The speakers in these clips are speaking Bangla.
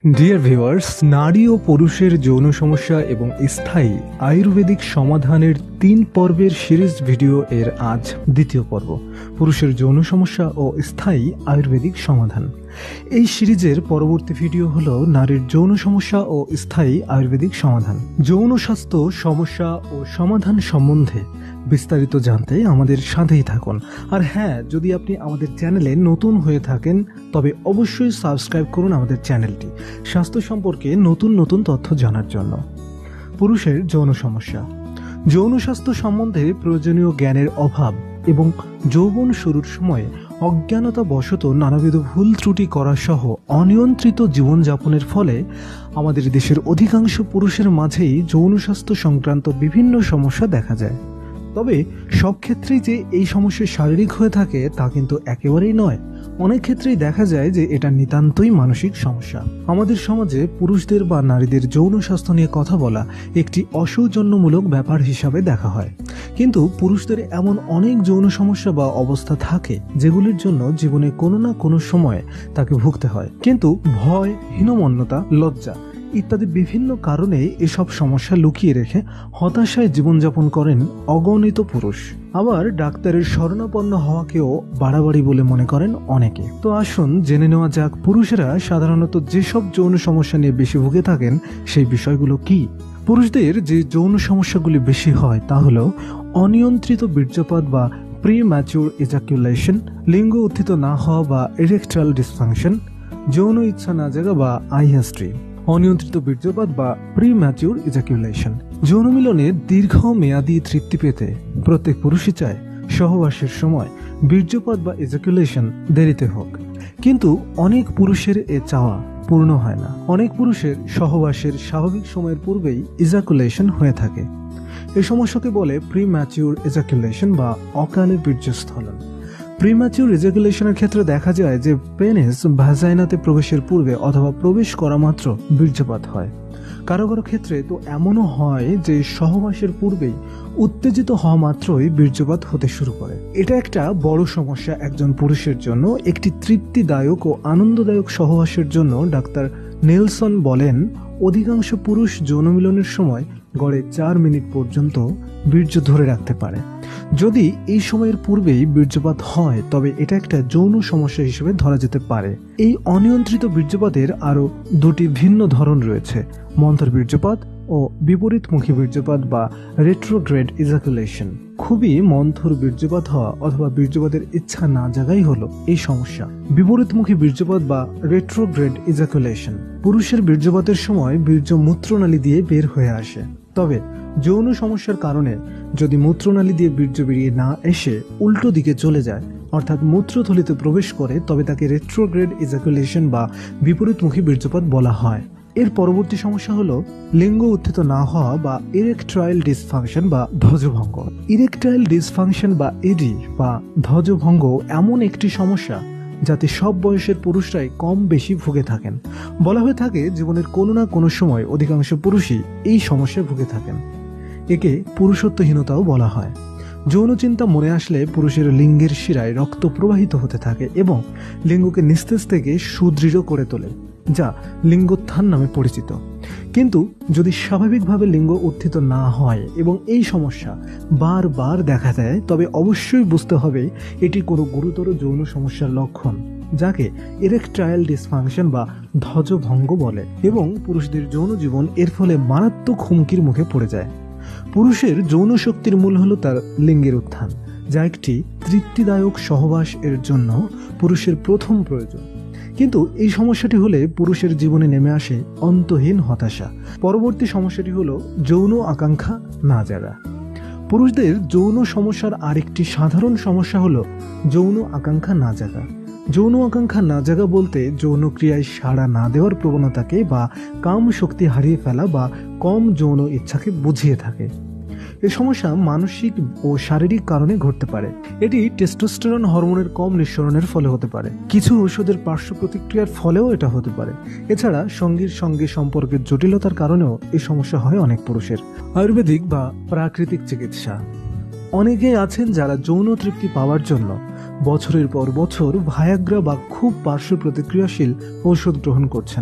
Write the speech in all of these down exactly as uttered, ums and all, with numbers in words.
ডিয়ার ভিউয়ার্স, নারী ও পুরুষের যৌন সমস্যা এবং স্থায়ী আয়ুর্বেদিক সমাধানের তিন পর্বের সিরিজ ভিডিও এর আজ দ্বিতীয় পর্ব, পুরুষের যৌন সমস্যা ও স্থায়ী আয়ুর্বেদিক সমাধান। এই সিরিজের পরবর্তী ভিডিও হলো নারীর যৌন সমস্যা ও স্থায়ী আয়ুর্বেদিক সমাধান। যৌন স্বাস্থ্য সমস্যা ও সমাধান সম্বন্ধে বিস্তারিত জানতে আমাদের সাথেই থাকুন। আর হ্যাঁ, যদি আপনি আমাদের চ্যানেলে নতুন হয়ে থাকেন তবে অবশ্যই সাবস্ক্রাইব করুন আমাদের চ্যানেলটি স্বাস্থ্য সম্পর্কে নতুন নতুন তথ্য জানার জন্য। পুরুষের যৌন সমস্যা। যৌন স্বাস্থ্য সম্বন্ধে প্রয়োজনীয় জ্ঞানের অভাব এবং যৌবন শুরুর সময়ে অজ্ঞানতা বশত নানাবিধ ভুল ত্রুটি করা সহ অনিয়ন্ত্রিত জীবনযাপনের ফলে আমাদের দেশের অধিকাংশ পুরুষের মাঝেই যৌন স্বাস্থ্য সংক্রান্ত বিভিন্ন সমস্যা দেখা যায়। তবে সব ক্ষেত্রেই যে এই সমস্যা শারীরিক হয়ে থাকে তা কিন্তু একেবারেই নয়। অনেক ক্ষেত্রেই দেখা যায় যে এটা নিতান্তই মানসিক সমস্যা। আমাদের সমাজে পুরুষদের বা নারীদের যৌন স্বাস্থ্য নিয়ে কথা বলা একটি অসৌজন্যমূলক ব্যাপার হিসাবে দেখা হয়, কিন্তু পুরুষদের এমন অনেক যৌন সমস্যা বা অবস্থা থাকে যেগুলির জন্য জীবনে কোনো না কোনো সময় তাকে ভুগতে হয়, কিন্তু ভয়, হীনমন্যতা, লজ্জা ইত্যাদি বিভিন্ন কারণে এসব সমস্যা লুকিয়ে রেখে হতাশায় জীবনযাপন করেন অগণিত পুরুষ। আবার ডাক্তারের শরণাপন্ন হওয়াকেও বাড়াবাড়ি বলে মনে করেন অনেকে। তো আসুন জেনে নেওয়া যাক পুরুষেরা সাধারণত যেসব যৌন সমস্যা নিয়ে বেশি ভুগে থাকেন সেই বিষয়গুলো কি। পুরুষদের যে যৌন সমস্যাগুলি বেশি হয় তা হলো অনিয়ন্ত্রিত বীর্যপাত বা প্রি ম্যাচিউর ইজাকুলেশন, লিঙ্গ উত্থিত না হওয়া বা ইরেকটাইল ডিসফাংশন, যৌন ইচ্ছা না জাগা বা আইএসটি। অনিয়ন্ত্রিত বীর্যপাত বা প্রি ম্যাচিউর ইজাকুলেশন। যৌন মিলনে দীর্ঘ মেয়াদী তৃপ্তি পেতে প্রত্যেক পুরুষই চায় সহবাসের সময় বীর্যপাত বা ইজাকুলেশন দেরিতে হোক, কিন্তু অনেক পুরুষের এ চাওয়া পূর্ণ হয় না। অনেক পুরুষের সহবাসের স্বাভাবিক সময়ের পূর্বেই ইজাকুলেশন হয়ে থাকে। এই সমস্যাকে বলে প্রি ম্যাচিউর ইজাকুলেশন বা অকালে বীর্যস্খলন। প্রিম্যাচিউর ইজাকুলেশনের ক্ষেত্রে দেখা যায় যে পেনিস ভাজাইনাতে প্রবেশের পূর্বে অথবা প্রবেশ করা মাত্র বীর্যপাত হয়। কারো কারো ক্ষেত্রে তো এমনও হয় যে সহবাসের পূর্বেই উত্তেজিত হওয়া মাত্রই বীর্যপাত হতে শুরু করে। এটা একটা বড় সমস্যা একজন পুরুষের জন্য। একটি তৃপ্তিদায়ক ও আনন্দদায়ক সহবাসের জন্য ডাক্তার নেলসন বলেন, অধিকাংশ পুরুষ যৌন মিলনের সময় গড়ে চার মিনিট পর্যন্ত বীর্য ধরে রাখতে পারে। যদি এই সময়ের পূর্বেই বীর্যপাত হয় তবে এটা একটা যৌন সমস্যা হিসেবে ধরা যেতে পারে। এই অনিয়ন্ত্রিত বীর্যপাতের আরো দুটি ভিন্ন ধরন রয়েছে, মন্থর বীর্যপাত ও বিপরীতমুখী বীর্যপাত বা রেট্রোগ্রেড ইজাকুলেশন। খুবই মন্থর বীর্যপাত হওয়া অথবা বীর্যপাতের ইচ্ছা না জাগাই হলো এই সমস্যা। বিপরীতমুখী বীর্যপাত বা রেট্রোগ্রেড ইজাকুলেশন। পুরুষের বীর্যপাতের সময় বীর্য মূত্রনালী দিয়ে বের হয়ে আসে, তবে যৌন সমস্যার কারণে যদি মূত্রনালী দিয়ে বীর্য বেরিয়ে না এসে উল্টো দিকে চলে যায় অর্থাৎ মূত্রথলিতে প্রবেশ করে তবে তাকে রেট্রোগ্রেড ইজাকুলেশন বা বিপরীতমুখী বীর্যপাত বলা হয়। এর পরবর্তী সমস্যা হলো লিঙ্গ উত্থিত না হওয়া বা ইরেকটাইল ডিসফাংশন বা ধ্বজভঙ্গ। ইরেকটাইল ডিসফাংশন বা ইডি বা ধ্বজভঙ্গ এমন একটি সমস্যা যাতে সব বয়সের পুরুষরাই কম বেশি ভুগে থাকেন। বলা হয়ে থাকে জীবনের কোনো না কোনো সময় অধিকাংশ পুরুষই এই সমস্যায় ভুগে থাকেন। একে পুরুষত্বহীনতাও বলা হয়। যৌন চিন্তা মনে আসলে পুরুষের লিঙ্গের শিরায় রক্ত প্রবাহিত হতে থাকে এবং লিঙ্গকে নিস্তেজ থেকে সুদৃঢ় করে তোলে, যা লিঙ্গোত্থান নামে পরিচিত। কিন্তু যদি স্বাভাবিকভাবে লিঙ্গ উত্থিত না হয় এবং এই সমস্যা বারবার দেখা দেয় তবে অবশ্যই বুঝতে হবে এটি কোনো গুরুতর যৌন সমস্যার লক্ষণ, যাকে ইরেকটাইল ডিসফাংশন বা ধ্বজভঙ্গ বলে, এবং পুরুষদের যৌন জীবন এর ফলে মারাত্মক হুমকির মুখে পড়ে যায়। পুরুষের যৌন শক্তির মূল হলো তার লিঙ্গের উত্থান, যা একটি তৃপ্তিদায়ক সহবাস এর জন্য পুরুষের প্রথম প্রয়োজন। কিন্তু এই সমস্যাটি হলে পুরুষের জীবনে নেমে আসে অন্তহীন হতাশা। পরবর্তী সমস্যাটি হলো যৌন আকাঙ্ক্ষা না জাগা। পুরুষদের যৌন সমস্যার আরেকটি সাধারণ সমস্যা হলো যৌন আকাঙ্ক্ষা না জাগা। যৌন আকাঙ্ক্ষা না জাগা বলতে যৌন ক্রিয়ায় সাড়া না দেওয়ার প্রবণতাকে বা কাম শক্তি হারিয়ে ফেলা বা কম যৌন ইচ্ছাকে বুঝিয়ে থাকে। এই সমস্যা মানসিক ও শারীরিক কারণে ঘটতে পারে। এটি টেস্টোস্টেরন হরমোনের কম নিঃসরণের ফলে হতে পারে। কিছু ঔষধের পার্শ্ব প্রতিক্রিয়ার ফলেও এটা হতে পারে। এছাড়া সঙ্গীর সঙ্গে সম্পর্কের জটিলতার কারণেও এই সমস্যা হয় অনেক পুরুষের। আয়ুর্বেদিক বা প্রাকৃতিক চিকিৎসা। অনেকেই আছেন যারা যৌন তৃপ্তি পাওয়ার জন্য বছরের পর বছর ভায়াগ্রা বা খুব পার্শ্ব প্রতিক্রিয়াশীল ঔষধ গ্রহণ করছেন।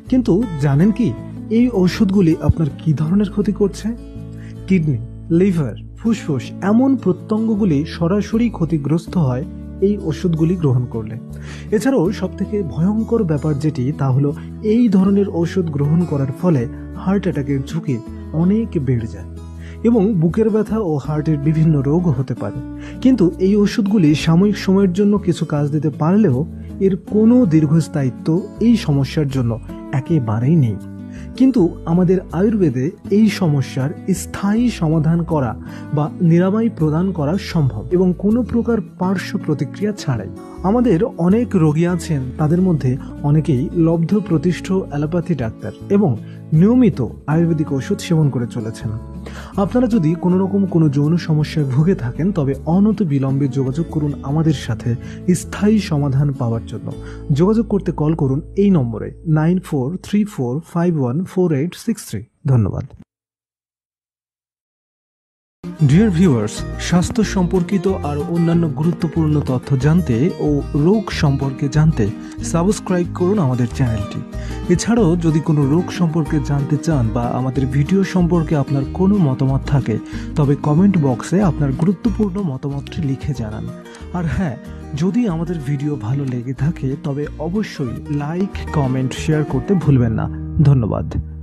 কিন্তু জানেন কি এই ওষুধগুলি আপনার কি ধরনের ক্ষতি করছে? কিডনি, লিভার, ফুসফুস এমন প্রত্যঙ্গগুলি সরাসরি ক্ষতিগ্রস্ত হয় এই ওষুধগুলি গ্রহণ করলে। এছাড়াও সবথেকে ভয়ঙ্কর ব্যাপার যেটি, তা হলো এই ধরনের ওষুধ গ্রহণ করার ফলে হার্ট অ্যাটাকের ঝুঁকি অনেক বেড়ে যায় এবং বুকের ব্যথা ও হার্টের বিভিন্ন রোগও হতে পারে। কিন্তু এই ওষুধগুলি সাময়িক সময়ের জন্য কিছু কাজ দিতে পারলেও এর কোনো দীর্ঘস্থায়িত্ব এই সমস্যার জন্য একেবারেই নেই। কিন্তু আমাদের আয়ুর্বেদে এই সমস্যার স্থায়ী সমাধান করা বা নিরাময় প্রদান করা সম্ভব এবং কোনো প্রকার পার্শ্ব প্রতিক্রিয়া ছাড়াই। আমাদের অনেক রোগী আছেন, তাদের মধ্যে অনেকেই লব্ধ প্রতিষ্ঠ অ্যালোপ্যাথি ডাক্তার এবং নিয়মিত আয়ুর্বেদিক ওষুধ সেবন করে চলেছেন। আপনারা যদি কোনো রকম কোনো যৌন সমস্যায় ভুগে থাকেন তবে অনত বিলম্বে যোগাযোগ করুন আমাদের সাথে স্থায়ী সমাধান পাওয়ার জন্য। যোগাযোগ করতে কল করুন এই নম্বরে nine four three four five one four eight six three. ধন্যবাদ। ডিয়ার ভিউয়ার্স, স্বাস্থ্য সম্পর্কিত আর অন্যান্য গুরুত্বপূর্ণ তথ্য জানতে ও রোগ সম্পর্কে জানতে সাবস্ক্রাইব করুন আমাদের চ্যানেলটি। এছাড়াও যদি কোনো রোগ সম্পর্কে জানতে চান বা আমাদের ভিডিও সম্পর্কে আপনার কোনো মতামত থাকে তবে কমেন্ট বক্সে আপনার গুরুত্বপূর্ণ মতামতটি লিখে জানান। আর হ্যাঁ, যদি আমাদের ভিডিও ভালো লেগে থাকে তবে অবশ্যই লাইক, কমেন্ট, শেয়ার করতে ভুলবেন না। ধন্যবাদ।